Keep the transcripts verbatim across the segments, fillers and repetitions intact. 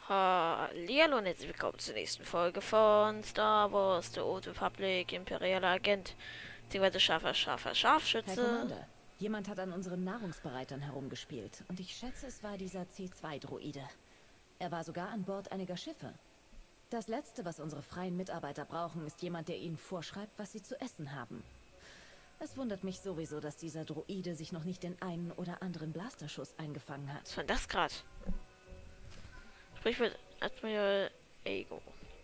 Hallihallo und herzlich willkommen zur nächsten Folge von Star Wars, The Old Republic, Imperialer Agent, beziehungsweise scharfer, scharfer Herr Scharfschütze. Commander, jemand hat an unseren Nahrungsbereitern herumgespielt und ich schätze, es war dieser C zwei Droide. Er war sogar an Bord einiger Schiffe. Das Letzte, was unsere freien Mitarbeiter brauchen, ist jemand, der ihnen vorschreibt, was sie zu essen haben. Es wundert mich sowieso, dass dieser Droide sich noch nicht den einen oder anderen Blasterschuss eingefangen hat. Was war denn das gerade? Sprich mit Admiral Ego.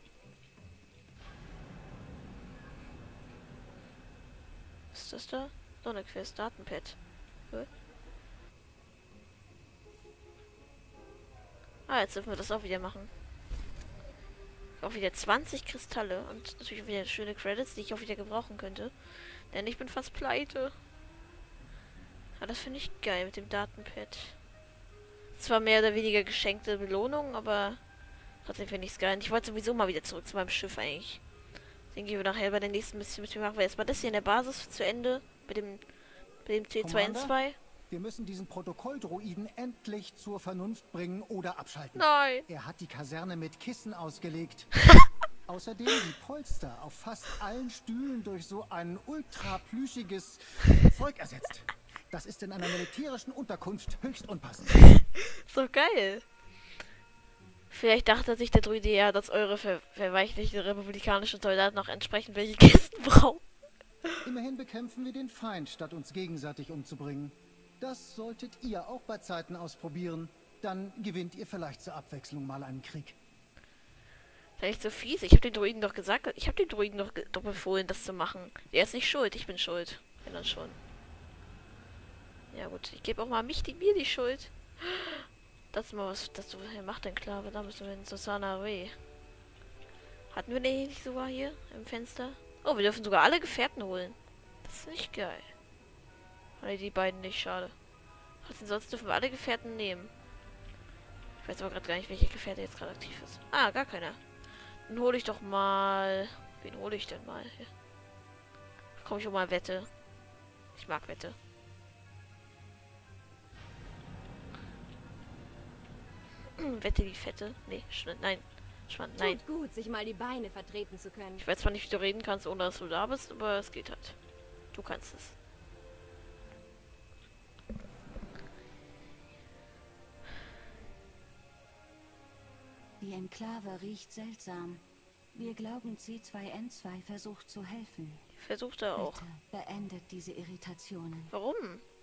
Was ist das da? Sonnequest, Datenpad. Gut. Ah, jetzt dürfen wir das auch wieder machen. Auch wieder zwanzig Kristalle und natürlich auch wieder schöne Credits, die ich auch wieder gebrauchen könnte. Denn ich bin fast pleite. Ah, das finde ich geil mit dem Datenpad. Zwar mehr oder weniger geschenkte Belohnung, aber trotzdem finde ich es geil. Und ich wollte sowieso mal wieder zurück zu meinem Schiff eigentlich. Den gehen wir nachher bei der nächsten Mission mit. Machen wir erstmal das hier in der Basis zu Ende. Mit dem, mit dem C zwei N zwei. Wir müssen diesen Protokolldroiden endlich zur Vernunft bringen oder abschalten. Nein! Er hat die Kaserne mit Kissen ausgelegt. Außerdem die Polster auf fast allen Stühlen durch so ein ultra plüschiges Zeug ersetzt. Das ist in einer militärischen Unterkunft höchst unpassend. So geil. Vielleicht dachte sich der Druide ja, dass eure ver verweichlichten republikanischen Soldaten noch entsprechend welche Kisten brauchen. Immerhin bekämpfen wir den Feind, statt uns gegenseitig umzubringen. Das solltet ihr auch bei Zeiten ausprobieren. Dann gewinnt ihr vielleicht zur Abwechslung mal einen Krieg. Sei nicht so fies. Ich habe den Druiden doch gesagt, ich habe den Druiden doch, doch befohlen, das zu machen. Er ist nicht schuld, ich bin schuld. Wenn dann schon. Ja gut, ich gebe auch mal mich die, mir die Schuld. Das ist mal was, das du hier macht, denn klar, da müssen wir in Susana Ray. Hatten wir den nicht sogar hier im Fenster? Oh, wir dürfen sogar alle Gefährten holen. Das ist nicht geil. Oder die beiden nicht, schade. Was denn sonst dürfen wir alle Gefährten nehmen? Ich weiß aber gerade gar nicht, welche Gefährte jetzt gerade aktiv ist. Ah, gar keiner. Dann hole ich doch mal... Wen hole ich denn mal? Hier. Komm, ich hol mal Wette. Ich mag Wette. Wette die Fette. Nee, Schnitt, nein. Schwand, nein. Tut gut, sich mal die Beine vertreten zu können. Ich weiß zwar nicht, wie du reden kannst, ohne dass du da bist, aber es geht halt. Du kannst es. Die Enklave riecht seltsam. Wir glauben, C zwei N zwei versucht zu helfen. Versucht er auch. Bitte beendet diese Irritationen. Warum?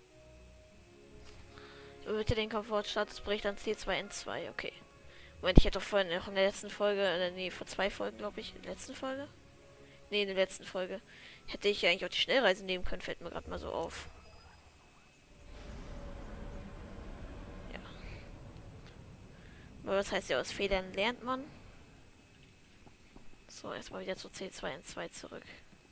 Bitte den Komfortstatus bricht an C zwei N zwei, okay. Moment, ich hätte doch vorhin noch in der letzten Folge, äh, nee, vor zwei Folgen, glaube ich, in der letzten Folge? Nee, in der letzten Folge. Hätte ich ja eigentlich auch die Schnellreise nehmen können, fällt mir gerade mal so auf. Ja. Aber was heißt ja, aus Fehlern lernt man? So, erstmal wieder zu C zwei N zwei zurück.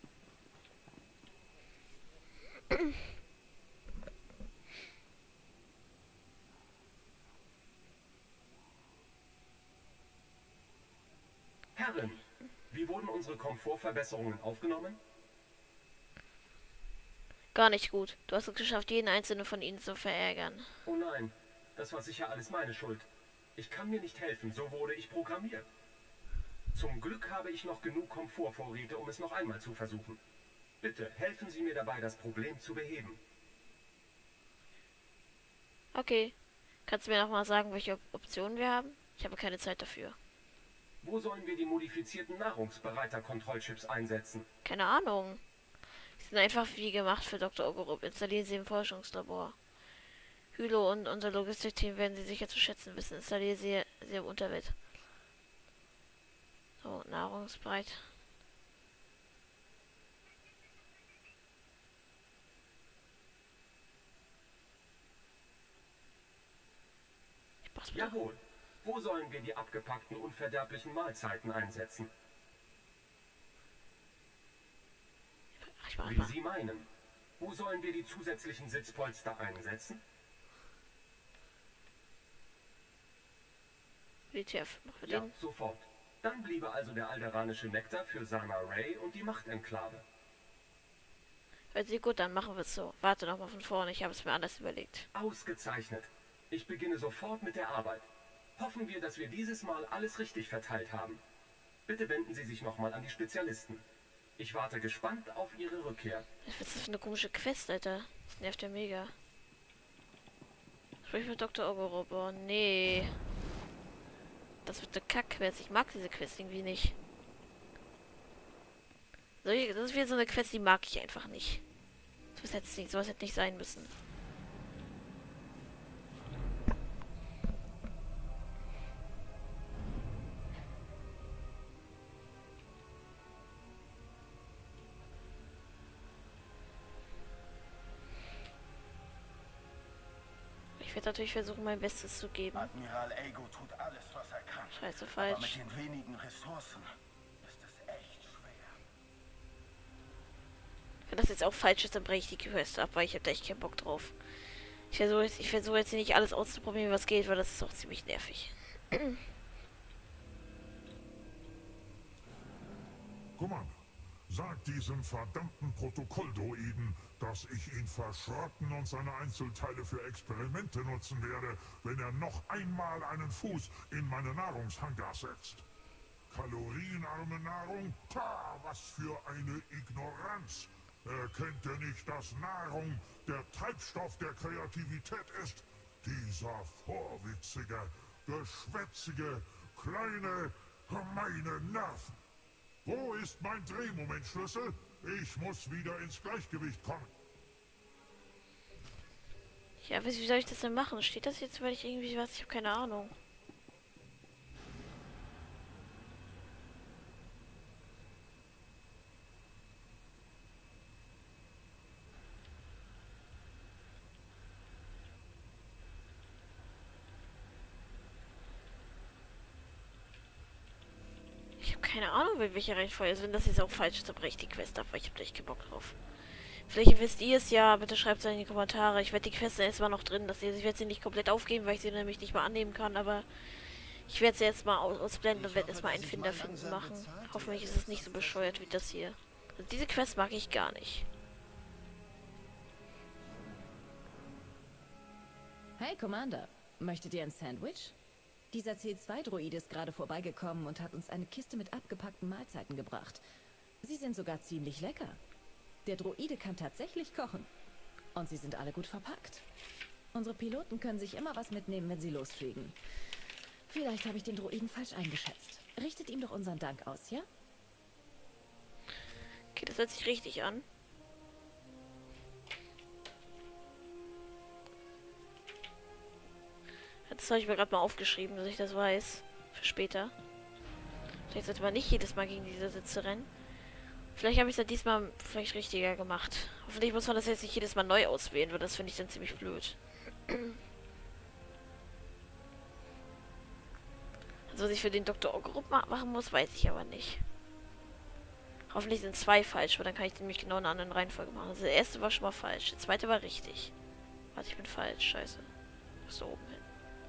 Herren, wie wurden unsere Komfortverbesserungen aufgenommen? Gar nicht gut. Du hast es geschafft, jeden einzelnen von ihnen zu verärgern. Oh nein, das war sicher alles meine Schuld. Ich kann mir nicht helfen, so wurde ich programmiert. Zum Glück habe ich noch genug Komfortvorräte, um es noch einmal zu versuchen. Bitte, helfen Sie mir dabei, das Problem zu beheben. Okay. Kannst du mir noch mal sagen, welche Op Optionen wir haben? Ich habe keine Zeit dafür. Wo sollen wir die modifizierten Nahrungsbereiter-Kontrollchips einsetzen? Keine Ahnung. Die sind einfach wie gemacht für Doktor Ogorup. Installieren sie im Forschungslabor. Hylo und unser Logistikteam werden sie sicher zu schätzen wissen. Installieren sie, sie im Unterwelt. So, Nahrungsbereit. Ich mach's bitte. Jawohl. Wo sollen wir die abgepackten, unverderblichen Mahlzeiten einsetzen? Ich mach Wie mal. Sie meinen. Wo sollen wir die zusätzlichen Sitzpolster einsetzen? W T F. Machen wir Ja, den. sofort. Dann bliebe also der alderanische Nektar für Sana Ray und die Machtenklave. Hört sich gut an, machen wir es so. Warte noch mal von vorne, ich habe es mir anders überlegt. Ausgezeichnet. Ich beginne sofort mit der Arbeit. Hoffen wir, dass wir dieses Mal alles richtig verteilt haben. Bitte wenden Sie sich nochmal an die Spezialisten. Ich warte gespannt auf Ihre Rückkehr. Was ist das für eine komische Quest, Alter? Das nervt ja mega. Sprich mit Doktor Ogorob. Oh, nee. Das wird eine Kack-Quest. Ich mag diese Quest irgendwie nicht. Das ist wieder so eine Quest, die mag ich einfach nicht. Sowas hätte nicht, sowas hätte nicht sein müssen. Ich werde natürlich versuchen, mein Bestes zu geben. Admiral Ego tut alles, was er kann. Scheiße, Aber falsch. mit den wenigen Ressourcen ist es echt schwer. Wenn das jetzt auch falsch ist, dann breche ich die Quest ab, weil ich habe da echt keinen Bock drauf. Ich versuche jetzt, ich versuche jetzt hier nicht alles auszuprobieren, was geht, weil das ist auch ziemlich nervig. Kommando, sag diesem verdammten Protokolldroiden, dass ich ihn verschrotten und seine Einzelteile für Experimente nutzen werde, wenn er noch einmal einen Fuß in meine Nahrungshangars setzt. Kalorienarme Nahrung? Ta, was für eine Ignoranz! Erkennt er nicht, dass Nahrung der Treibstoff der Kreativität ist? Dieser vorwitzige, geschwätzige, kleine, gemeine Nerv! Wo ist mein Drehmomentschlüssel? Ich muss wieder ins Gleichgewicht kommen. Ja, wie soll ich das denn machen? Steht das jetzt, weil ich irgendwie was? Ich habe keine Ahnung. Ich habe keine Ahnung, in welcher Reihenfolge. Also wenn das jetzt auch falsch ist, dann breche ich die Quest ab, weil ich habe echt keinen Bock drauf. Vielleicht wisst ihr es ja, bitte schreibt es in die Kommentare. Ich werde die Quest erstmal noch drin, dass ihr, ich werde sie nicht komplett aufgeben, weil ich sie nämlich nicht mal annehmen kann, aber ich werde sie jetzt mal aus ausblenden und werde erstmal einen Finder finden machen. Hoffentlich ist es nicht so bescheuert wie das hier. Also diese Quest mag ich gar nicht. Hey, Commander. Möchtet ihr ein Sandwich? Dieser C zwei Droide ist gerade vorbeigekommen und hat uns eine Kiste mit abgepackten Mahlzeiten gebracht. Sie sind sogar ziemlich lecker. Der Droide kann tatsächlich kochen. Und sie sind alle gut verpackt. Unsere Piloten können sich immer was mitnehmen, wenn sie losfliegen. Vielleicht habe ich den Droiden falsch eingeschätzt. Richtet ihm doch unseren Dank aus, ja? Okay, das hört sich richtig an. Das habe ich mir gerade mal aufgeschrieben, dass ich das weiß. Für später. Vielleicht sollte man nicht jedes Mal gegen diese Sitze rennen. Vielleicht habe ich es ja diesmal vielleicht richtiger gemacht. Hoffentlich muss man das jetzt nicht jedes Mal neu auswählen, weil das finde ich dann ziemlich blöd. Also was ich für den Doktor Ogorob ma machen muss, weiß ich aber nicht. Hoffentlich sind zwei falsch, weil dann kann ich nämlich genau in einer anderen Reihenfolge machen. Also der erste war schon mal falsch, der zweite war richtig. Warte, ich bin falsch, scheiße. Bis da oben hin.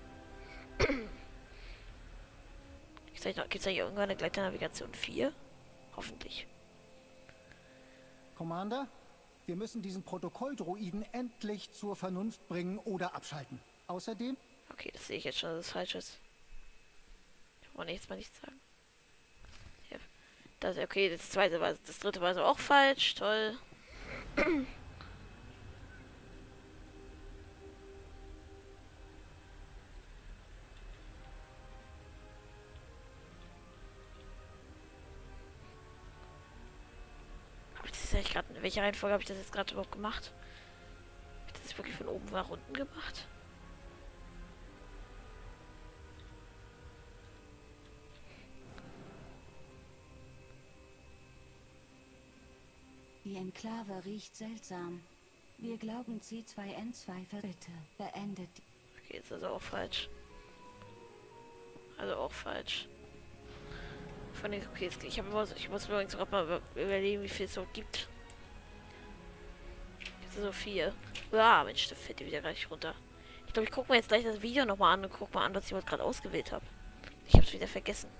Gibt es eigentlich irgendwann eine Gleiternavigation vier? Hoffentlich. Commander, wir müssen diesen Protokolldroiden endlich zur Vernunft bringen oder abschalten. Außerdem... Okay, das sehe ich jetzt schon, dass es falsch ist. Ich wollte jetzt mal nichts sagen. Ja. Das, okay, das zweite war, das dritte war so auch falsch. Toll. Grad, in welcher Reihenfolge habe ich das jetzt gerade überhaupt gemacht? Habe ich das jetzt wirklich von oben nach unten gemacht? Die Enklave riecht seltsam. Wir glauben C zwei N zwei bitte beendet. Okay, jetzt ist er auch falsch. Also auch falsch. Von den, okay, ich, hab immer, ich muss mir übrigens gerade mal überlegen, wie viel es so gibt. Jetzt ist so vier. Ja, mein Stift fällt wieder gleich runter. Ich glaube, ich gucke mir jetzt gleich das Video nochmal an und gucke mal an, was ich gerade ausgewählt habe. Ich habe es wieder vergessen.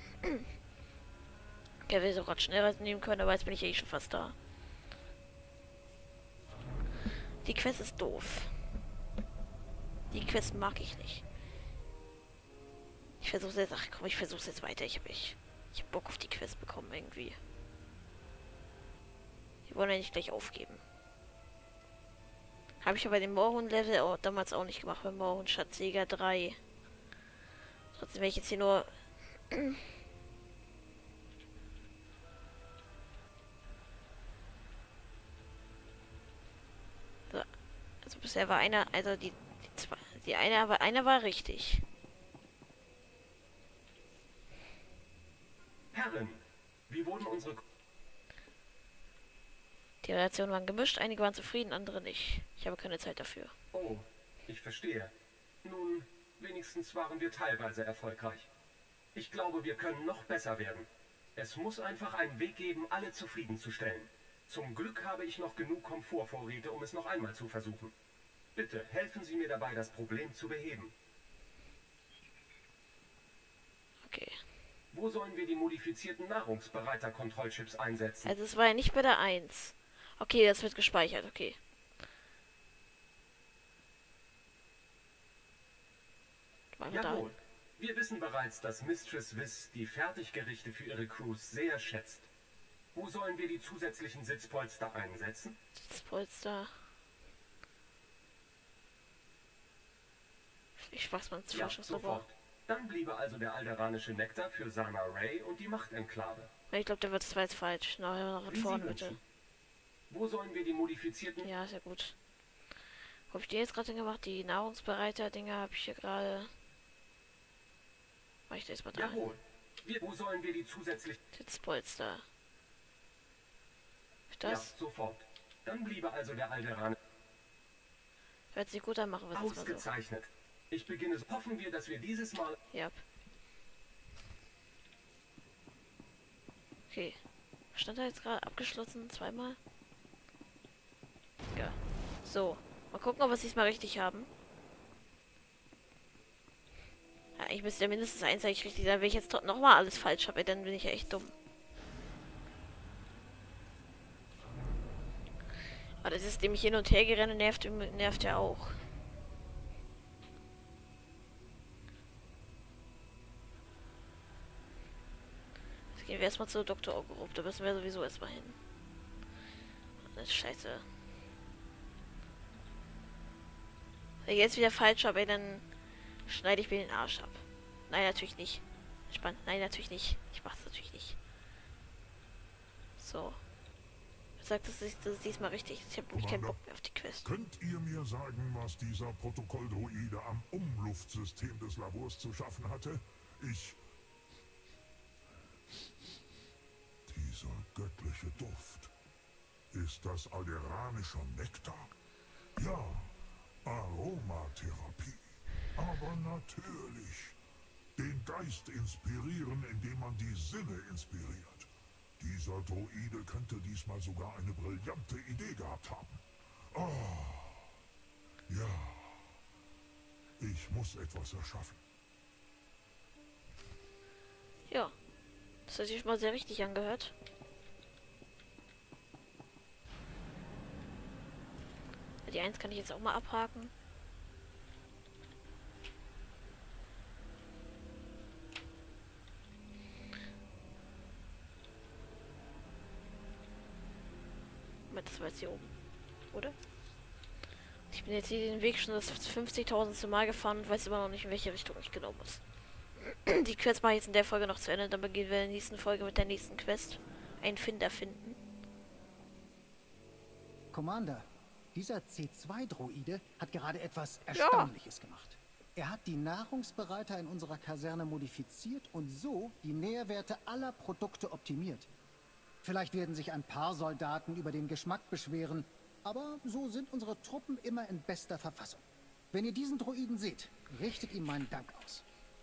Ich hätte es auch gerade schneller nehmen können, aber jetzt bin ich ja eh schon fast da. Die Quest ist doof. Die Quest mag ich nicht. Ich versuche jetzt... Ach komm, ich versuche jetzt weiter. Ich habe ich, ich hab Bock auf die Quest bekommen irgendwie. Die wollen ja nicht gleich aufgeben. Habe ich aber den Moorhuhn-Level auch damals auch nicht gemacht. Beim Moorhuhn Schatzjäger drei. Trotzdem werde ich jetzt hier nur... so. Also bisher war einer... Also die... Die, zwei, die eine, aber einer war richtig. Herren, wie wurden unsere... Die Reaktionen waren gemischt, einige waren zufrieden, andere nicht. Ich habe keine Zeit dafür. Oh, ich verstehe. Nun, wenigstens waren wir teilweise erfolgreich. Ich glaube, wir können noch besser werden. Es muss einfach einen Weg geben, alle zufriedenzustellen. Zum Glück habe ich noch genug Komfortvorräte, um es noch einmal zu versuchen. Bitte, helfen Sie mir dabei, das Problem zu beheben. Okay. Wo sollen wir die modifizierten Nahrungsbereiter-Kontrollchips einsetzen? Also es war ja nicht bei der eins. Okay, das wird gespeichert, okay. Jawohl. Wir wissen bereits, dass Mistress Wiss die Fertiggerichte für ihre Crews sehr schätzt. Wo sollen wir die zusätzlichen Sitzpolster einsetzen? Sitzpolster. Ich weiß man Ja, sofort. Dann bliebe also der alderanische Nektar für Sana Ray und die Machtenklave. Ich glaube, der wird zwar jetzt falsch. Na, nach vorne bitte. Wo sollen wir die modifizierten... Ja, sehr gut. Wo habe ich die jetzt gerade gemacht? Die Nahrungsbereiter-Dinger habe ich hier gerade... Mach ich da jetzt mal dran. Jawohl. Wir, wo sollen wir die zusätzlich... Sitzpolster. Das? Ja, sofort. Dann bliebe also der Alderan... Hört sich gut an, machen wir es jetzt mal so. Ausgezeichnet. Ich beginne... Hoffen wir, dass wir dieses Mal... Ja. Okay. Stand da jetzt gerade abgeschlossen? Zweimal? Ja. So. Mal gucken, ob wir es diesmal richtig haben. Ja, ich müsste ja mindestens eins eigentlich richtig sein. Wenn ich jetzt nochmal alles falsch habe, dann bin ich ja echt dumm. Aber das ist nämlich hin und her gerannt, nervt, nervt ja auch. Jetzt gehen wir erstmal zu Doktor Ogerup. Da müssen wir sowieso erstmal hin. Das ist scheiße. Wenn ich jetzt wieder falsch habe, dann schneide ich mir den Arsch ab. Nein, natürlich nicht. Spannend. Nein, natürlich nicht. Ich mach's natürlich nicht. So. Sagt, das ist, das ist diesmal richtig. Ich habe nämlich keinen Bock mehr auf die Quest. Könnt ihr mir sagen, was dieser Protokolldroide am Umluftsystem des Labors zu schaffen hatte? Ich... Dieser göttliche Duft. Ist das alderanischer Nektar? Ja, Aromatherapie. Aber natürlich. Den Geist inspirieren, indem man die Sinne inspiriert. Dieser Droide könnte diesmal sogar eine brillante Idee gehabt haben. Oh, ja. Ich muss etwas erschaffen. Ja. Das hat sich schon mal sehr richtig angehört. Die eins kann ich jetzt auch mal abhaken. Das war jetzt hier oben, oder? Ich bin jetzt hier den Weg schon das fünfzigtausendste Mal gefahren und weiß immer noch nicht, in welche Richtung ich genau muss. Die Quest mache ich jetzt in der Folge noch zu Ende, dann beginnen wir in der nächsten Folge mit der nächsten Quest. Einen Finder finden. Commander, dieser C zwei Droide hat gerade etwas Erstaunliches ja. gemacht. Er hat die Nahrungsbereiter in unserer Kaserne modifiziert und so die Nährwerte aller Produkte optimiert. Vielleicht werden sich ein paar Soldaten über den Geschmack beschweren, aber so sind unsere Truppen immer in bester Verfassung. Wenn ihr diesen Droiden seht, richtet ihm meinen Dank aus.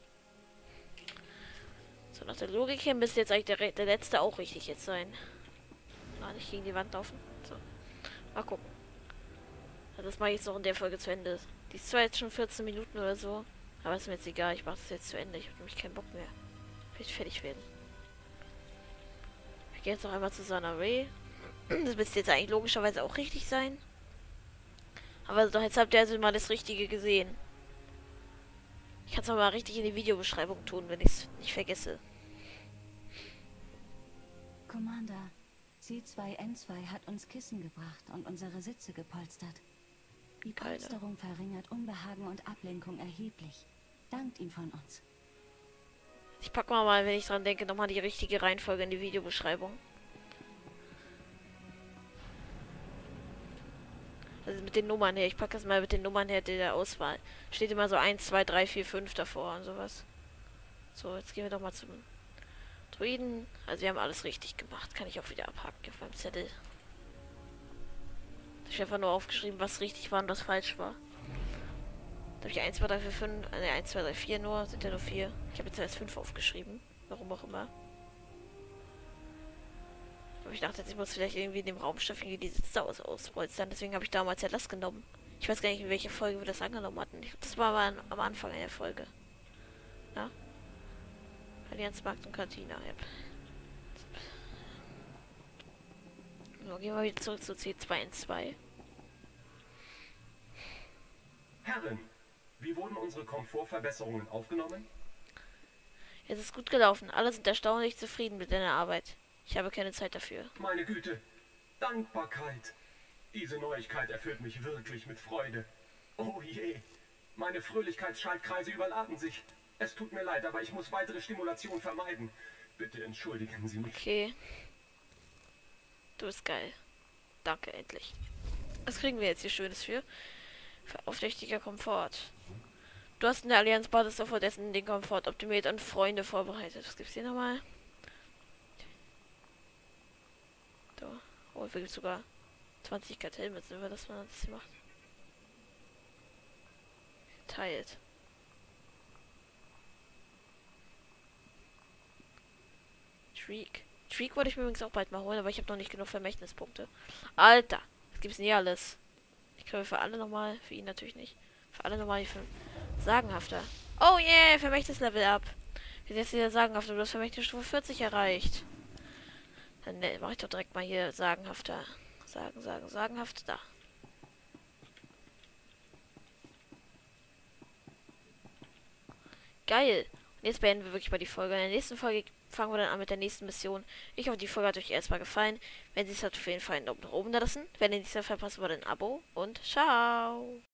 So, nach der Logik hier müsste jetzt eigentlich der, der letzte auch richtig jetzt sein. Na, nicht gegen die Wand laufen. So. Mal gucken. Also das mache ich jetzt noch in der Folge zu Ende. Die ist zwar jetzt schon vierzehn Minuten oder so, aber ist mir jetzt egal. Ich mache das jetzt zu Ende. Ich habe nämlich keinen Bock mehr. Ich will fertig werden. Ich gehe jetzt noch einmal zu Sana Ray. Das müsste jetzt eigentlich logischerweise auch richtig sein. Aber doch, jetzt habt ihr also mal das Richtige gesehen. Ich Ich kann es mal richtig in die Videobeschreibung tun, wenn ich es nicht vergesse. Commander, C zwei N zwei hat uns Kissen gebracht und unsere Sitze gepolstert. Die Keine. Polsterung verringert Unbehagen und Ablenkung erheblich. Dankt ihm von uns. Ich packe mal, mal, wenn ich dran denke, nochmal die richtige Reihenfolge in die Videobeschreibung. Also mit den Nummern her. Ich packe das mal mit den Nummern her der Auswahl. Steht immer so eins, zwei, drei, vier, fünf davor und sowas. So, jetzt gehen wir doch mal zum Druiden. Also wir haben alles richtig gemacht. Kann ich auch wieder abhaken auf meinem Zettel. Ich habe einfach nur aufgeschrieben, was richtig war und was falsch war. Da habe ich eins, zwei, drei, vier, fünf, ne, eins, zwei, drei, vier nur, sind ja nur vier. Ich habe jetzt erst fünf aufgeschrieben. Warum auch immer. Aber ich dachte, ich muss vielleicht irgendwie in dem Raumschiff irgendwie die Sitze aus auspolstern. Deswegen habe ich damals ja das genommen. Ich weiß gar nicht, in welche Folge wir das angenommen hatten. Ich, das war aber an, am Anfang der Folge. Ja? Allianzmarkt und Kantine. Yep. So, gehen wir wieder zurück zu C zwei N zwei. Herren, wie wurden unsere Komfortverbesserungen aufgenommen? Es ist gut gelaufen. Alle sind erstaunlich zufrieden mit deiner Arbeit. Ich habe keine Zeit dafür. Meine Güte, Dankbarkeit. Diese Neuigkeit erfüllt mich wirklich mit Freude. Oh je, meine Fröhlichkeitsschaltkreise überladen sich. Es tut mir leid, aber ich muss weitere Stimulation vermeiden. Bitte entschuldigen Sie mich. Okay. Du bist geil. Danke, endlich. Was kriegen wir jetzt hier Schönes für? Für aufrichtiger Komfort. Du hast in der Allianzbasis sofort Essen den Komfort optimiert und Freunde vorbereitet. Was gibt's hier nochmal? So. Oh, hier gibt's sogar zwanzig Kartellmützen, wenn das man das hier macht. Teilt. Shriek. Shriek wollte ich mir übrigens auch bald mal holen, aber ich habe noch nicht genug Vermächtnispunkte. Alter, was gibt's denn hier alles? Ich glaube für alle nochmal, für ihn natürlich nicht. Für alle nochmal für sagenhafter. Oh yeah, Vermächtnislevel up. Wir sind jetzt wieder sagenhafter, du hast Vermächtnisstufe vierzig erreicht. Dann ne, mache ich doch direkt mal hier sagenhafter. Sagen, sagen, sagenhaft, da. Geil. Und jetzt beenden wir wirklich mal die Folge. In der nächsten Folge fangen wir dann an mit der nächsten Mission. Ich hoffe, die Folge hat euch erstmal gefallen. Wenn sie es hat, auf jeden Fall einen Daumen nach oben da lassen. Wenn ihr nichts mehr verpasst, war ein Abo und ciao.